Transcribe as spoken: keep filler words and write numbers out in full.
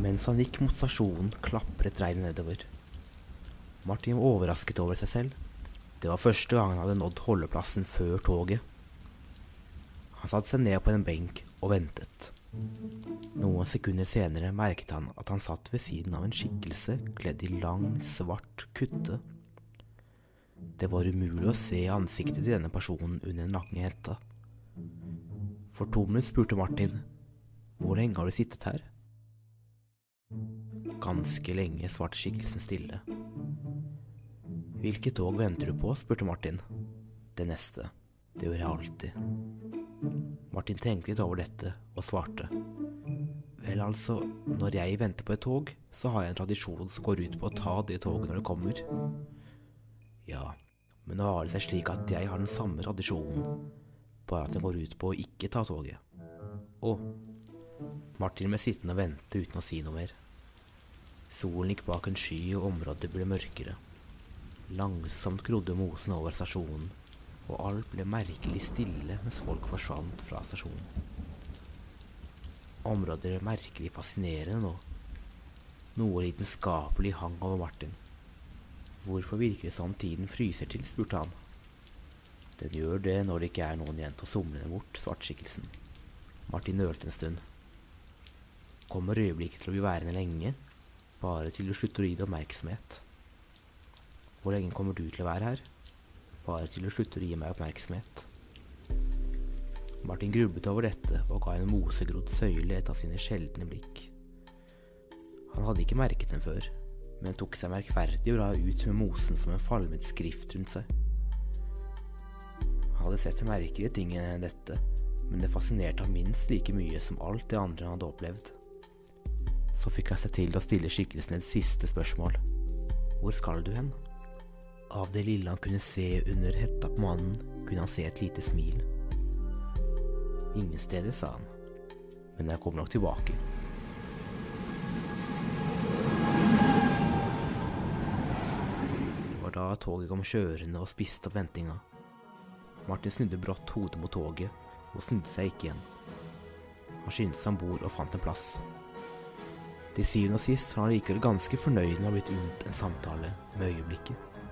Mens han gikk mot stasjonen, klapret regnet nedover. Martin var overrasket over seg selv. Det var første gang han hadde nådd holdeplassen før toget. Han satte seg ned på en benk og ventet. Noen sekunder senere merket han at han satt ved siden av en skikkelse kledd i lang, svart kutte. Det var umulig å se ansiktet til denne personen under den lange hetta. Fortumlet spurte Martin, «Hvor lenge har du sittet her?» «Ganske lenge», svarte skikkelsen stille. «Hvilket tog venter du på?» spurte Martin. «Det neste. Det gjør jeg alltid.» Martin tenkte litt over dette og svarte. «Vel altså, når jeg venter på et tog, så har jeg en tradisjon som går ut på å ta det toget når det kommer.» «Ja, men nå har det seg slik at jeg har den samme tradisjonen, bare at den går ut på å ikke ta toget.» «Å!» Martin ble sittende og vente uten å si noe mer. Solen gikk bak en sky, og området ble mørkere. Langsomt grodde mosen over stasjonen, og alt ble merkelig stille mens folk forsvant fra stasjonen. Området ble merkelig fascinerende nå. Noe lidenskapelig hang over Martin. «Hvorfor virker det som tiden fryser til?» spurte han. «Den gjør det når det ikke er noen igjen til å somle den bort», svarte skikkelsen. Martin nølte en stund. «Kommer øyeblikket til å bli værende lenge, bare til du slutter å gi det oppmerksomhet?» «Hvor lenge kommer du til å være her?» «Bare til du slutter å gi meg oppmerksomhet.» Martin grublet over dette og ga en mosegrodd søyle et av sine sjeldne blikk. Han hadde ikke merket den før, men tok seg merkverdig bra ut med mosen som en falmet skrift rundt seg. Han hadde sett merkelige ting enn dette, men det fascinerte ham minst like mye som alt det andre han hadde opplevd. Så fikk han seg til å stille skikkelsen et siste spørsmål. «Hvor skal du hen?» Av det lille han kunne se under hetta på mannen, kunne han se et lite smil. «Ingen steder», sa han, «men jeg kommer nok tilbake.» Det var da toget kom kjørende og spiste opp ventinga. Martin snudde brått hodet mot toget, og snudde seg ikke igjen. Han skyndte seg ombord og fant en plass. Til syvende og sist var han likevel ganske fornøyd med å ha blitt unnt en samtale med øyeblikket.